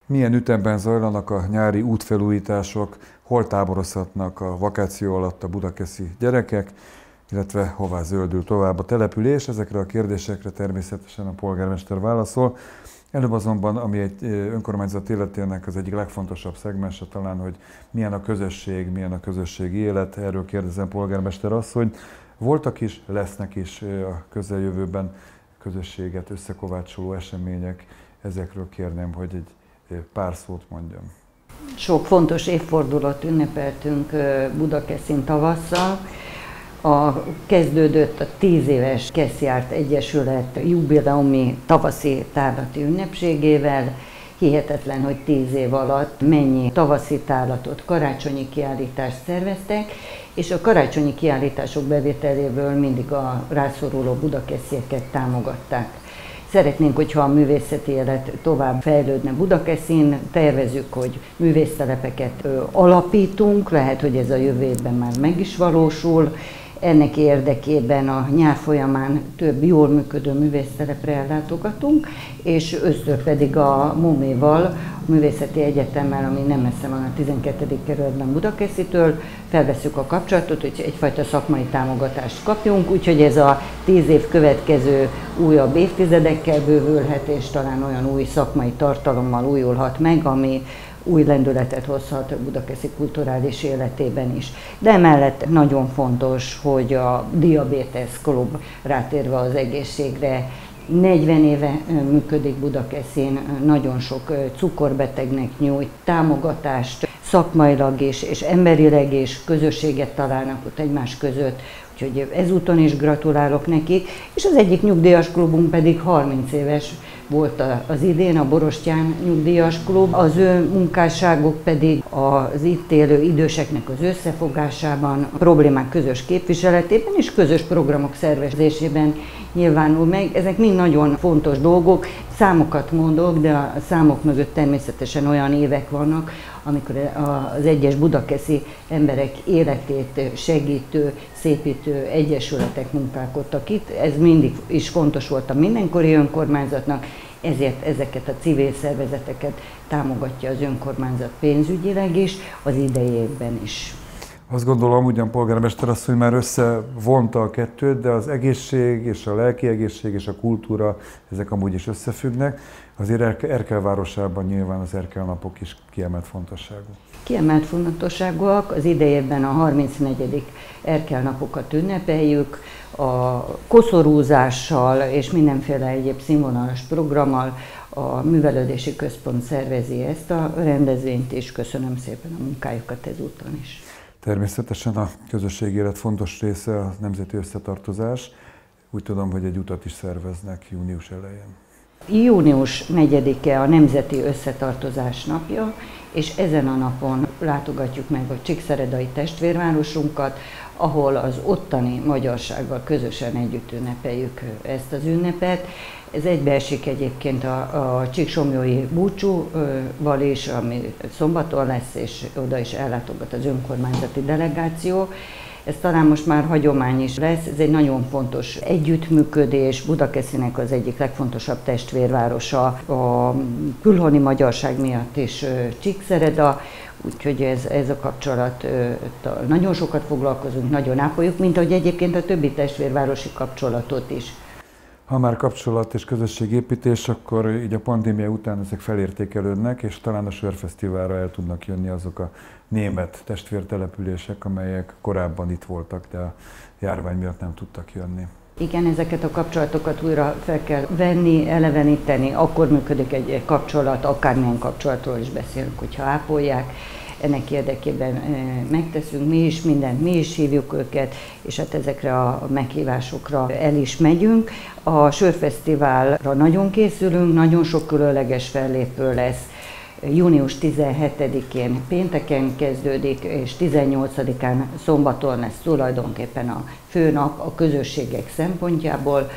Milyen ütemben zajlanak a nyári útfelújítások, hol táborozhatnak a vakáció alatt a budakeszi gyerekek, illetve hová zöldül tovább a település? Ezekre a kérdésekre természetesen a polgármester válaszol. Előbb azonban, ami egy önkormányzat életének az egyik legfontosabb szegmense talán, hogy milyen a közösség, milyen a közösségi élet, erről kérdezem polgármester asszonyt. Voltak is, lesznek is a közeljövőben közösséget összekovácsoló események, ezekről kérném, hogy egy pár szót mondjam. Sok fontos évfordulót ünnepeltünk Budakeszin tavasszal. Kezdődött a 10 éves Keszjárt Egyesület jubileumi tavaszi tárlati ünnepségével. Hihetetlen, hogy 10 év alatt mennyi tavaszi tárlatot, karácsonyi kiállítást szerveztek, és a karácsonyi kiállítások bevételéből mindig a rászoruló budakeszieket támogatták. Szeretnénk, hogyha a művészeti élet tovább fejlődne Budakeszin, tervezzük, hogy művésztelepeket alapítunk, lehet, hogy ez a jövő évben már meg is valósul. Ennek érdekében a nyár folyamán több jól működő művésztelepre ellátogatunk, és ősztől pedig a MUMI-val, a Művészeti Egyetemmel, ami nem messze van a 12. kerületben Budakeszitől, felvesszük a kapcsolatot, hogy egyfajta szakmai támogatást kapjunk, úgyhogy ez a 10 év következő újabb évtizedekkel bővülhet, és talán olyan új szakmai tartalommal újulhat meg, ami új lendületet hozhat a budakeszi kulturális életében is. De emellett nagyon fontos, hogy a Diabétesz Klub, rátérve az egészségre, 40 éve működik Budakeszin, nagyon sok cukorbetegnek nyújt támogatást, szakmailag is, és emberileg is közösséget találnak ott egymás között, úgyhogy ezúton is gratulálok nekik, és az egyik nyugdíjas klubunk pedig 30 éves volt az idén, a Borostyán Nyugdíjas Klub. Az ő munkásságuk pedig az itt élő időseknek az összefogásában, a problémák közös képviseletében és közös programok szervezésében nyilvánul meg. Ezek mind nagyon fontos dolgok, számokat mondok, de a számok mögött természetesen olyan évek vannak, amikor az egyes budakeszi emberek életét segítő, szépítő egyesületek munkálkodtak itt. Ez mindig is fontos volt a mindenkori önkormányzatnak, ezért ezeket a civil szervezeteket támogatja az önkormányzat pénzügyileg is, az idei évben is. Azt gondolom, ugyan polgármester asszony már összevonta a kettőt, de az egészség és a lelki egészség és a kultúra, ezek amúgy is összefüggnek. Azért Erkel városában nyilván az Erkel napok is kiemelt fontosságú. Kiemelt fontosságúak, az idejében a 34. Erkel napokat ünnepeljük, a koszorúzással és mindenféle egyéb színvonalas programmal a Művelődési Központ szervezi ezt a rendezvényt, és köszönöm szépen a munkájukat ezúton is. Természetesen a közösségi élet fontos része a nemzeti összetartozás. Úgy tudom, hogy egy utat is szerveznek június elején. Június 4-e a Nemzeti Összetartozás napja, és ezen a napon látogatjuk meg a Csíkszeredai testvérvárosunkat, ahol az ottani magyarsággal közösen együtt ünnepeljük ezt az ünnepet. Ez egybeesik egyébként a csíksomlyói búcsúval is, ami szombaton lesz, és oda is ellátogat az önkormányzati delegáció. Ez talán most már hagyomány is lesz, ez egy nagyon fontos együttműködés, Budakeszinek az egyik legfontosabb testvérvárosa, a külhoni magyarság miatt is Csíkszereda, úgyhogy ez a kapcsolat, nagyon sokat foglalkozunk, nagyon ápoljuk, mint ahogy egyébként a többi testvérvárosi kapcsolatot is. Ha már kapcsolat és közösségépítés, akkor így a pandémia után ezek felértékelődnek, és talán a Sörfesztiválra el tudnak jönni azok a német testvértelepülések, amelyek korábban itt voltak, de a járvány miatt nem tudtak jönni. Igen, ezeket a kapcsolatokat újra fel kell venni, eleveníteni, akkor működik egy kapcsolat, akármilyen kapcsolatról is beszélünk, hogyha ápolják. Ennek érdekében megteszünk mi is mindent, mi is hívjuk őket, és hát ezekre a meghívásokra el is megyünk. A Sörfesztiválra nagyon készülünk, nagyon sok különleges fellépő lesz. Június 17-én pénteken kezdődik, és 18-án szombaton lesz tulajdonképpen a főnap a közösségek szempontjából.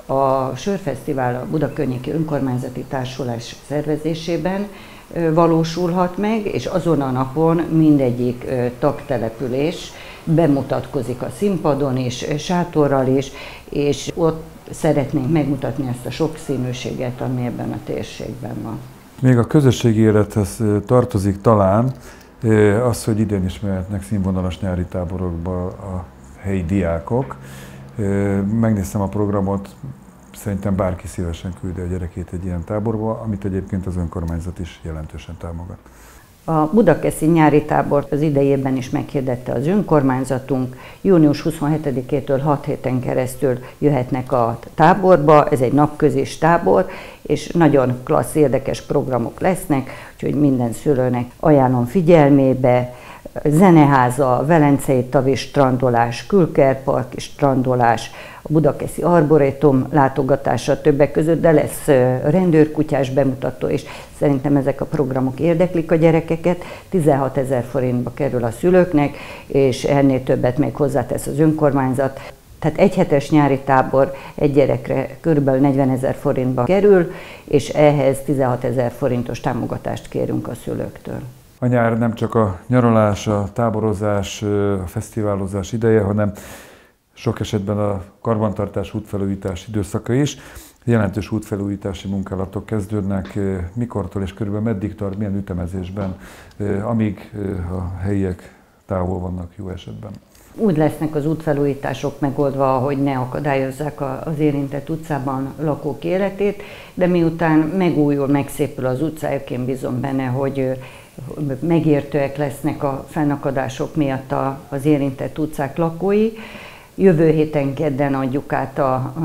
A Sörfesztivál a Budakörnyéki Önkormányzati Társulás szervezésében valósulhat meg, és azon a napon mindegyik tagtelepülés bemutatkozik a színpadon is, sátorral is, és ott szeretnénk megmutatni ezt a sokszínűséget, ami ebben a térségben van. Még a közösségi élethez tartozik talán az, hogy idén is mehetnek színvonalas nyári táborokba a helyi diákok. Megnéztem a programot, szerintem bárki szívesen küldi a gyerekét egy ilyen táborba, amit egyébként az önkormányzat is jelentősen támogat. A budakeszi nyári tábort az idejében is meghirdette az önkormányzatunk. Június 27-től 6 héten keresztül jöhetnek a táborba, ez egy napközis tábor, és nagyon klassz, érdekes programok lesznek, úgyhogy minden szülőnek ajánlom figyelmébe. Zeneháza, Velencei tavi strandolás, Külkerparki strandolás, a budakeszi arborétum látogatása többek között, de lesz rendőrkutyás bemutató, és szerintem ezek a programok érdeklik a gyerekeket. 16 000 forintba kerül a szülőknek, és ennél többet még hozzátesz az önkormányzat. Tehát egy hetes nyári tábor egy gyerekre kb. 40 000 forintba kerül, és ehhez 16 000 forintos támogatást kérünk a szülőktől. A nyár nem csak a nyaralás, a táborozás, a fesztiválozás ideje, hanem sok esetben a karbantartás, útfelújítás időszaka is. Jelentős útfelújítási munkálatok kezdődnek, mikortól és körülbelül meddig tart, milyen ütemezésben, amíg a helyiek távol vannak jó esetben. Úgy lesznek az útfelújítások megoldva, hogy ne akadályozzák az érintett utcában lakók életét, de miután megújul, megszépül az utcájuk, én bízom benne, hogy megértőek lesznek a fennakadások miatt az érintett utcák lakói. Jövő héten kedden adjuk át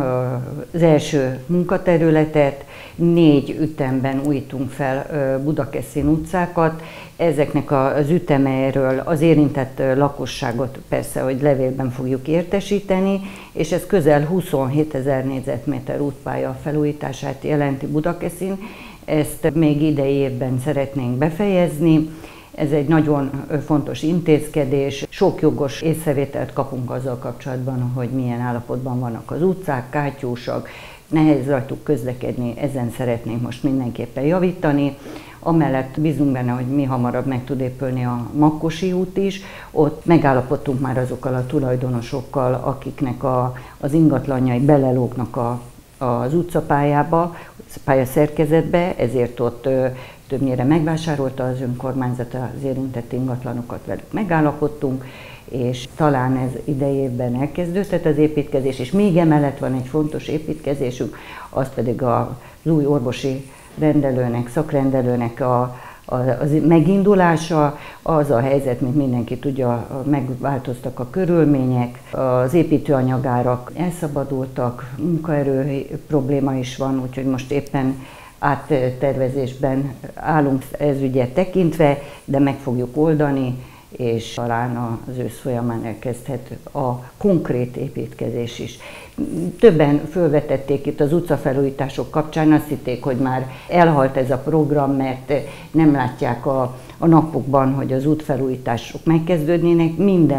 az első munkaterületet, 4 ütemben újítunk fel Budakesszin utcákat. Ezeknek az ütemeiről az érintett lakosságot persze, hogy levélben fogjuk értesíteni, és ez közel 27 000 négyzetméter útpálya felújítását jelenti Budakesszin. Ezt még idei évben szeretnénk befejezni. Ez egy nagyon fontos intézkedés. Sok jogos észrevételt kapunk azzal kapcsolatban, hogy milyen állapotban vannak az utcák, kátyúsak, nehéz rajtuk közlekedni, ezen szeretnénk most mindenképpen javítani. Amellett bízunk benne, hogy mi hamarabb meg tud épülni a Makkosi út is. Ott megállapodtunk már azokkal a tulajdonosokkal, akiknek az ingatlanjai belelógnak az utcapályába, pályaszerkezetbe, ezért ott többnyire megvásárolta az önkormányzat az érintett ingatlanokat, velük megállapodtunk, és talán ez idejében elkezdődhet az építkezés, és még emellett van egy fontos építkezésünk, az pedig az új orvosi rendelőnek, szakrendelőnek az megindulása. Az a helyzet, mint mindenki tudja, megváltoztak a körülmények, az építőanyagárak elszabadultak, munkaerő probléma is van, úgyhogy most éppen áttervezésben állunk ez ügyet tekintve, de meg fogjuk oldani, és talán az ősz folyamán elkezdhet a konkrét építkezés is. Többen felvetették itt az utcafelújítások kapcsán, azt hitték, hogy már elhalt ez a program, mert nem látják a napokban, hogy az útfelújítások megkezdődnének.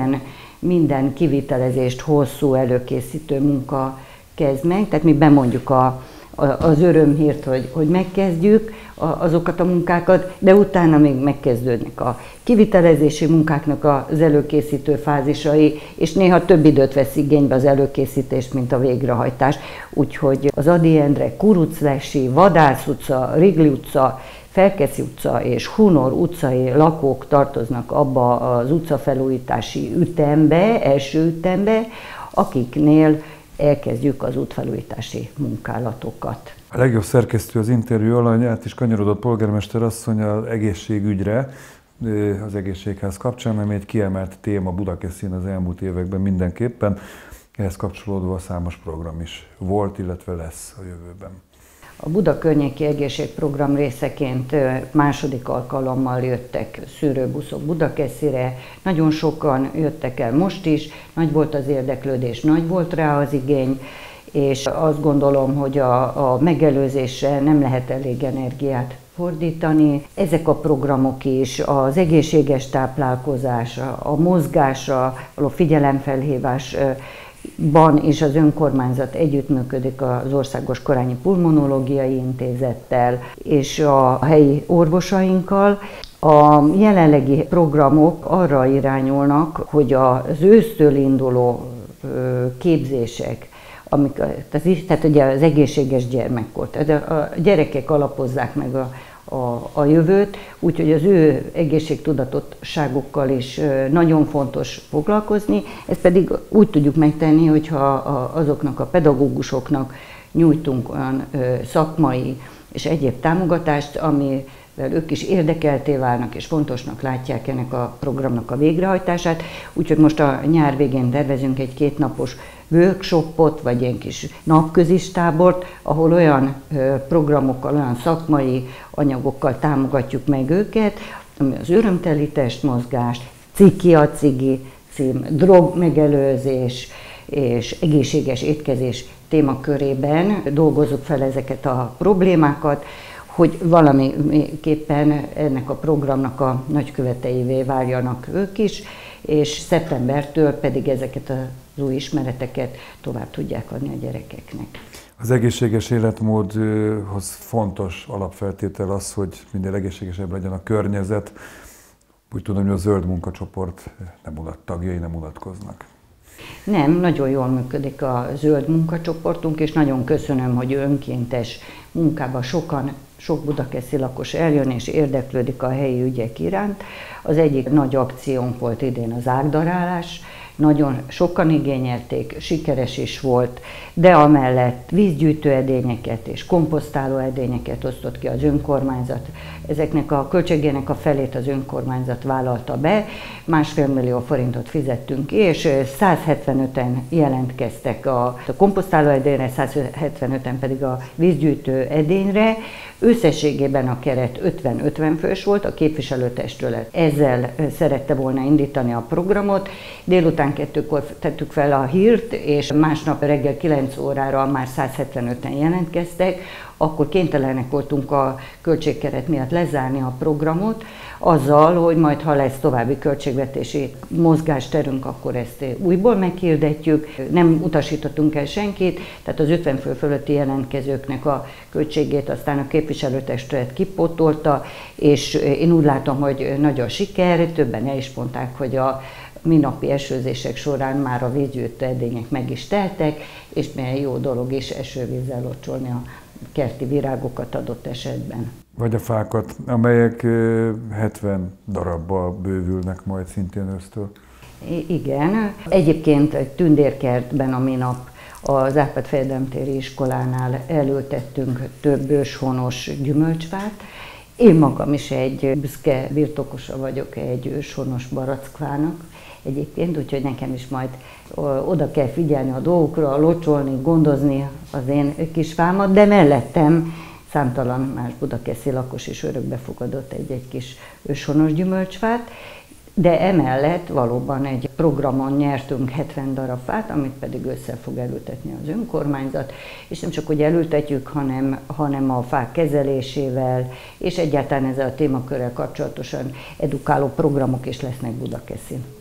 Minden kivitelezést hosszú előkészítő munka kezd meg, tehát mi bemondjuk az örömhírt, hogy megkezdjük azokat a munkákat, de utána még megkezdődnek a kivitelezési munkáknak az előkészítő fázisai, és néha több időt vesz igénybe az előkészítés, mint a végrehajtás. Úgyhogy az Ady Endre, Kuruczlesi, Vadász utca, Rigli utca, Felkeci utca és Hunor utcai lakók tartoznak abba az utcafelújítási ütembe, első ütembe, akiknél elkezdjük az útfelújítási munkálatokat. A legjobb szerkesztő az interjú alanyát is kanyarodott polgármester asszony az egészségügyre, az egészségház kapcsán, ami egy kiemelt téma Budakesszin az elmúlt években mindenképpen. Ehhez kapcsolódva számos program is volt, illetve lesz a jövőben. A Buda környéki egészségprogram részeként második alkalommal jöttek szűrőbuszok Budakesszire, nagyon sokan jöttek el most is, nagy volt az érdeklődés, nagy volt rá az igény, és azt gondolom, hogy a megelőzésre nem lehet elég energiát fordítani. Ezek a programok is, az egészséges táplálkozás, a mozgásra való figyelemfelhívásban is az önkormányzat együttműködik az Országos Korányi Pulmonológiai Intézettel és a helyi orvosainkkal. A jelenlegi programok arra irányulnak, hogy az ősztől induló képzések, tehát ugye az egészséges gyermekkor, tehát a gyerekek alapozzák meg a jövőt, úgyhogy az ő egészségtudatosságukkal is nagyon fontos foglalkozni, ezt pedig úgy tudjuk megtenni, hogyha azoknak a pedagógusoknak nyújtunk olyan szakmai és egyéb támogatást, amivel ők is érdekelté válnak és fontosnak látják ennek a programnak a végrehajtását. Úgyhogy most a nyár végén tervezünk egy 2 napos workshopot, vagy ilyen kis napközis tábort, ahol olyan programokkal, olyan szakmai anyagokkal támogatjuk meg őket, ami az örömteli testmozgás, ciki a cigi cím, drogmegelőzés és egészséges étkezés témakörében dolgozzuk fel ezeket a problémákat, hogy valamiképpen ennek a programnak a nagyköveteivé váljanak ők is, és szeptembertől pedig ezeket az új ismereteket tovább tudják adni a gyerekeknek. Az egészséges életmódhoz fontos alapfeltétel az, hogy minél egészségesebb legyen a környezet. Úgy tudom, hogy a zöld munkacsoport tagjai nem unatkoznak. Nem, nagyon jól működik a zöld munkacsoportunk, és nagyon köszönöm, hogy önkéntes munkában sok budakeszi lakos eljön és érdeklődik a helyi ügyek iránt. Az egyik nagy akciónk volt idén az ágdarálás, nagyon sokan igényelték, sikeres is volt, de amellett vízgyűjtő edényeket és komposztáló edényeket osztott ki az önkormányzat. Ezeknek a költségének a felét az önkormányzat vállalta be, 1,5 millió forintot fizettünk ki, és 175-en jelentkeztek a komposztáló edényre, 175-en pedig a vízgyűjtő edényre. Összességében a keret 50-50 fős volt, a képviselőtestület ezzel szerette volna indítani a programot. Délután 2-kor tettük fel a hírt, és másnap reggel 9 órára már 175-en jelentkeztek, akkor kénytelenek voltunk a költségkeret miatt lezárni a programot, azzal, hogy majd ha lesz további költségvetési mozgásterünk, akkor ezt újból meghirdetjük. Nem utasítottunk el senkit, tehát az 50 fő fölötti jelentkezőknek a költségét aztán a képviselőtestület kipótolta, és én úgy látom, hogy nagy a siker, többen el is mondták, hogy a minapi esőzések során már a vízgyűjtő edények meg is teltek, és milyen jó dolog is esővízzel locsolni a kerti virágokat adott esetben. Vagy a fákat, amelyek 70 darabbal bővülnek majd szintén ősztől. Igen. Egyébként egy tündérkertben a minap az Árpád-fejedelemtéri iskolánál elültettünk több őshonos gyümölcsfát. Én magam is egy büszke birtokosa vagyok egy őshonos barackfának egyébként, úgyhogy nekem is majd oda kell figyelni a dolgokra, locsolni, gondozni az én kis fámat, de mellettem számtalan más budakeszi lakos is örökbefogadott egy kis őshonos gyümölcsfát, de emellett valóban egy programon nyertünk 70 darab fát, amit pedig össze fog elültetni az önkormányzat, és nem csak hogy elültetjük, hanem a fák kezelésével, és egyáltalán ezzel a témakörrel kapcsolatosan edukáló programok is lesznek Budakeszin.